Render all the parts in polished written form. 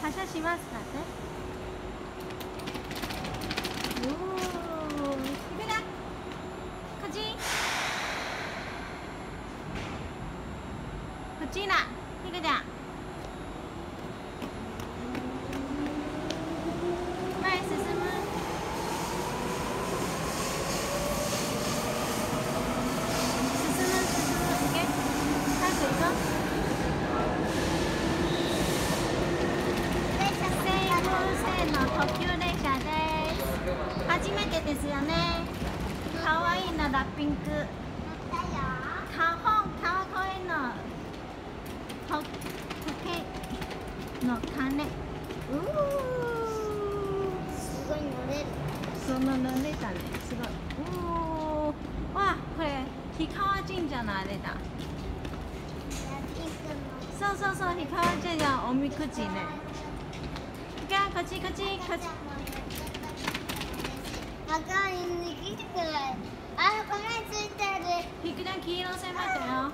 発車しますかね。おお、行くな。こっち。こっちな。ひくちゃん。前進む。特急列車です。初めてですよね。可愛いのラッピング。川越の時計の鐘。 すごい乗れる。 乗れたね。すごい。わ、これ氷川神社のあれだ。そうそうそう、氷川神社おみくじね。こっち。 わかりにくい。あ、これついてる。 ひくちゃん黄色線まったよ。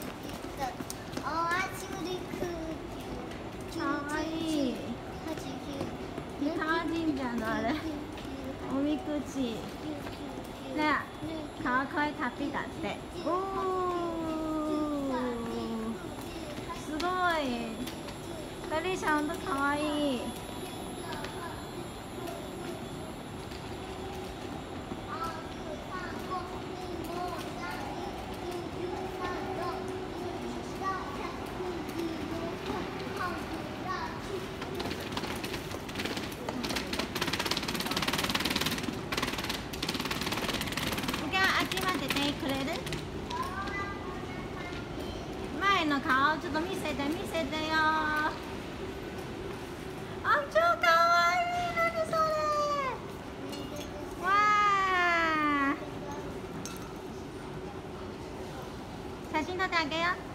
かわいい。氷川神社のあれ。おみくじ。ね、川越旅だって。おお。すごい。ベリーちゃんほんとかわいい。くれる？前の顔ちょっと見せてよ。あ、超かわいい。何それ。わあ。写真撮ってあげよう。